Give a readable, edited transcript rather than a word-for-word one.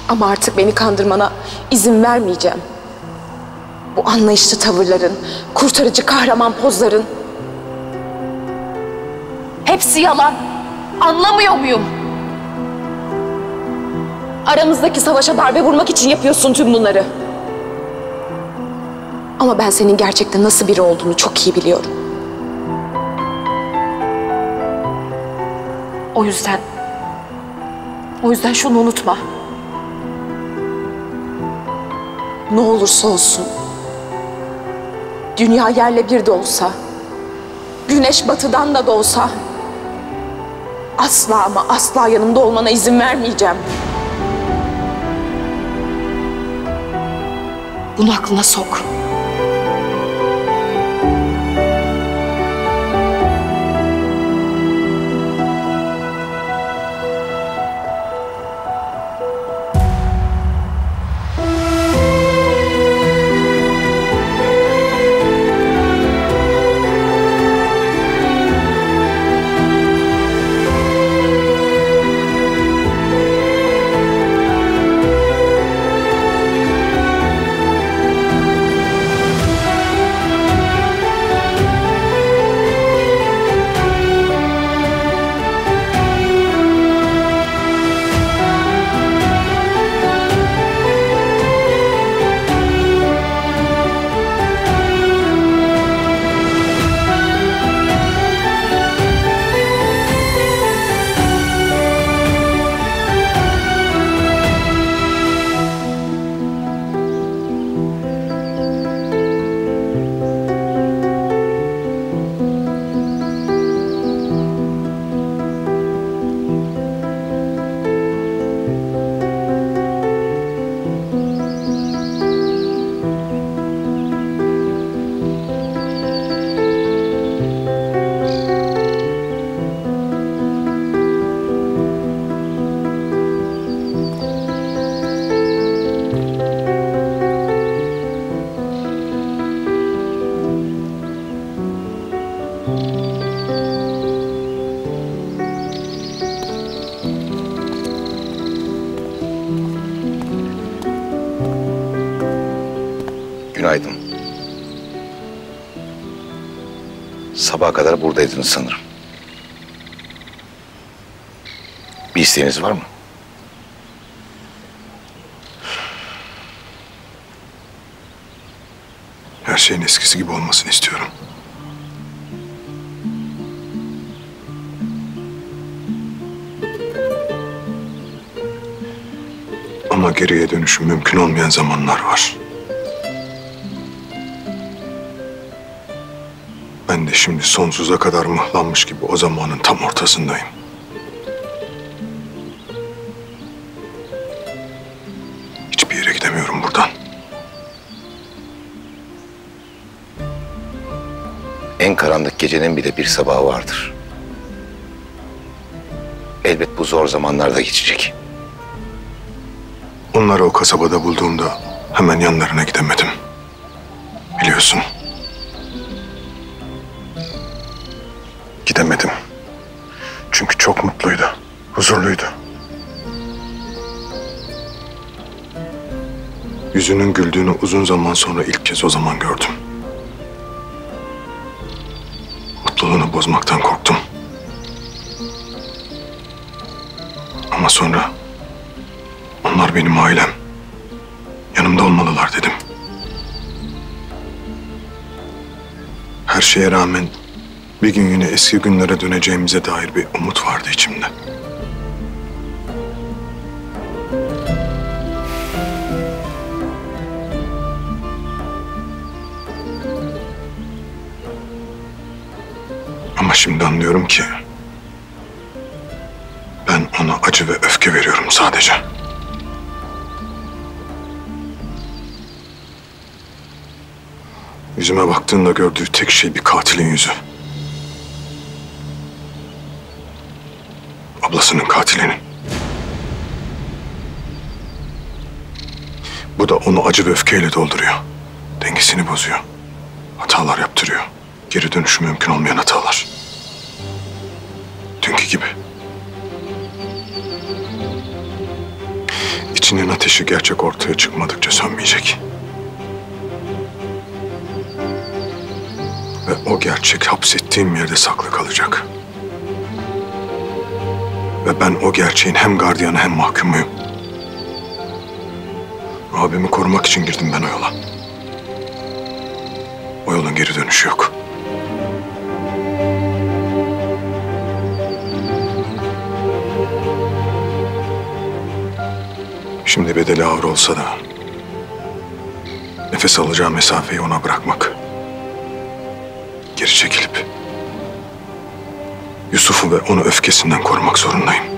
Ama artık beni kandırmana izin vermeyeceğim. Bu anlayışlı tavırların, kurtarıcı kahraman pozların hepsi yalan. Anlamıyor muyum? Aramızdaki savaşa darbe vurmak için yapıyorsun tüm bunları. Ama ben senin gerçekten nasıl biri olduğunu çok iyi biliyorum. O yüzden şunu unutma. Ne olursa olsun, dünya yerle bir de olsa, güneş batıdan da olsa, asla ama asla yanımda olmana izin vermeyeceğim. Bunu aklına sok. Günaydın. Sabaha kadar buradaydınız sanırım. Bir isteğiniz var mı? Her şeyin eskisi gibi olmasını istiyorum. Ama geriye dönüşüm mümkün olmayan zamanlar var. Ben de şimdi sonsuza kadar mıhlanmış gibi o zamanın tam ortasındayım. Hiçbir yere gidemiyorum buradan. En karanlık gecenin bile bir sabahı vardır. Elbet bu zor zamanlarda geçecek. Onları o kasabada bulduğumda hemen yanlarına gidemedim. Biliyorsun. Gidemedim. Çünkü çok mutluydu, huzurluydu. Yüzünün güldüğünü uzun zaman sonra ilk kez o zaman gördüm. Mutluluğunu bozmaktan korktum. Ama sonra onlar benim ailem. Yanımda olmalılar dedim. Her şeye rağmen bir gün yine eski günlere döneceğimize dair bir umut vardı içimde. Ama şimdi anlıyorum ki ben ona acı ve öfke veriyorum sadece. Yüzüme baktığında gördüğü tek şey bir katilin yüzü. Ablasının katilinin. Bu da onu acı ve öfkeyle dolduruyor. Dengesini bozuyor. Hatalar yaptırıyor. Geri dönüşü mümkün olmayan hatalar. Dünkü gibi. İçinin ateşi gerçek ortaya çıkmadıkça sönmeyecek. Ve o gerçek hapsettiğim yerde saklı kalacak. Ve ben o gerçeğin hem gardiyanı hem mahkumuyum. Abimi korumak için girdim ben o yola. O yolun geri dönüşü yok. Şimdi bedeli ağır olsa da nefes alacağı mesafeyi ona bırakmak. Geri çekilip Yusuf'u ve onu öfkesinden korumak zorundayım.